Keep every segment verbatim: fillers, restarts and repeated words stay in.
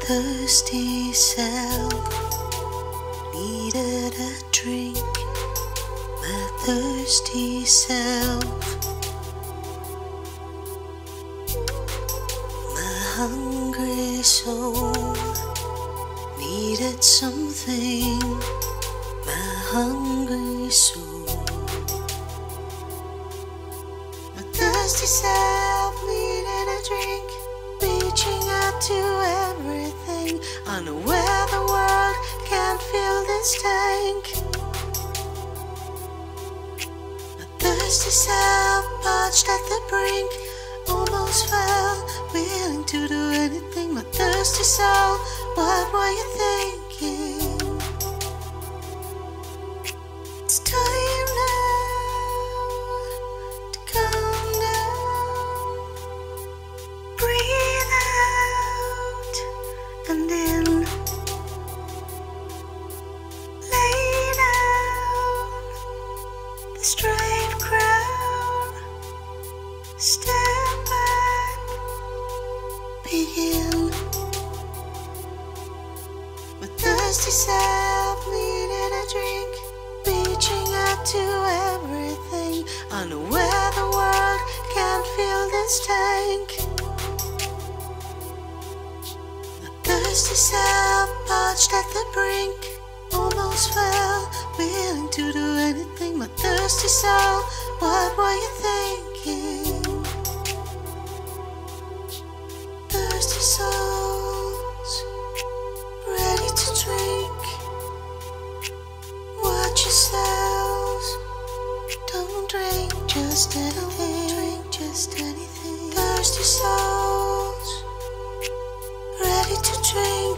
thirsty self needed a drink. My thirsty self, my hungry soul needed something. My hungry soul, my thirsty self needed a drink, reaching out to everything, unaware the world can't fill this tank. My thirsty self parched at the brink, almost fell, willing to do anything. My thirsty soul, what were you thinking? It's time now to calm down. Breathe out and in. Lay down the straight crown. Step back, begin. My thirsty self needed a drink, reaching out to everything, unaware the world can't fill this tank. My thirsty self parched at the brink, almost fell, willing to do anything. My thirsty soul, what were you thinking? Thirsty souls, ready to drink. Watch yourselves, don't drink just anything. Drink just anything. Thirsty souls, ready to drink.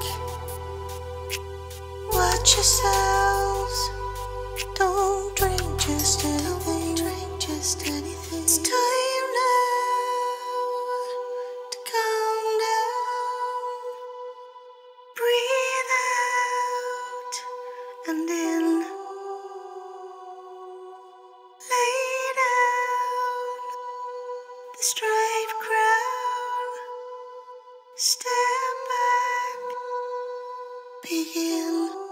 Watch yourselves, don't drink just anything. Drink just anything. It's time now to calm down. Breathe out and in. Lay down the straight crown. Step back, begin.